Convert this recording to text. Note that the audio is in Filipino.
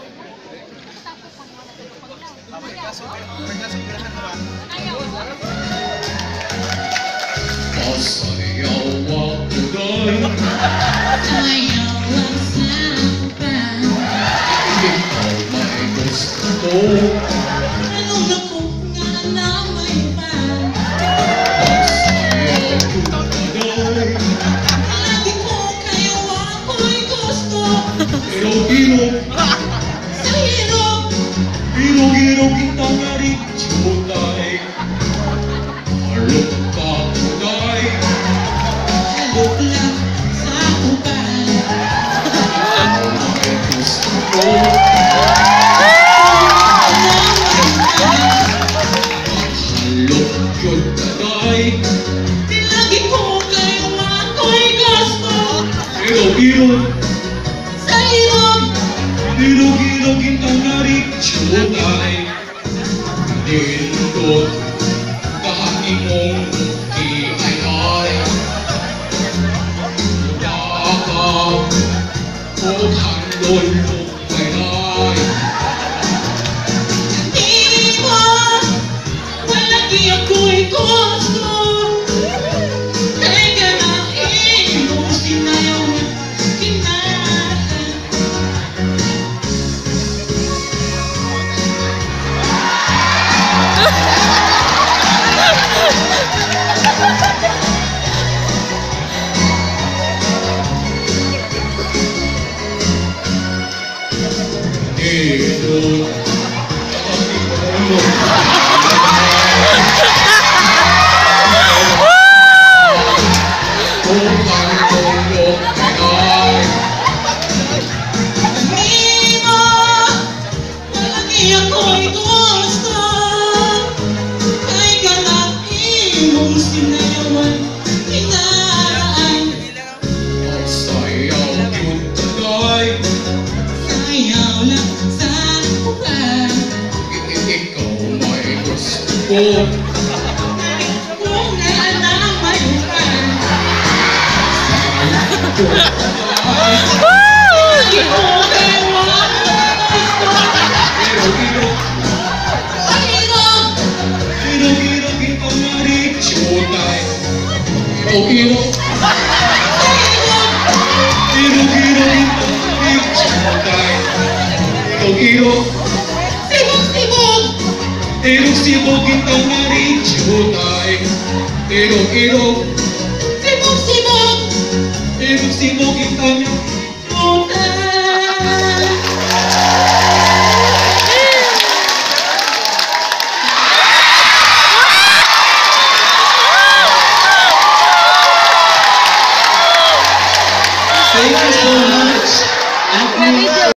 Sayaw ako doon. Sayaw ang sampan. Ikaw may gusto. Anong naku nga na may pan. Sayaw ko doon. Lagi ko kayo ako'y gusto. Irog-irog, Sa hirap, irog-irog kita nga rin jutay. Alok ka kuday. halok lang sa uban. Ikaw may gusto. Halok yun kuday. Di lagi ko kayo ako'y gusto. Irog-irog, Sa hirap, irog-irog kita nga rin jutay. Nindot kaimong iay-ay. Yakap o handol mo kay-ay. di mo, walagi ako'y gusto. Kay ganahin mo sinayaw kinahan. Nindot Di mo, walagi ako'y gusto. Kay ganahin mo sinayawan kinahan. sayaw yun kuday. Sayaw lang sa uban. Ikaw may gusto. Kung naalang may uban. Lagi ko kayo ako'y gusto. Irog-irog, Sa hirap, irog-irog kita nga rin jutay. Irog-irog, sa hirap, irog-irog kita nga rin jutay. Irog-irog, sibog-sibog. irog-sibog kita nga rin jutay. Irog-irog, Sibog-sibog. irog-sibog kita nga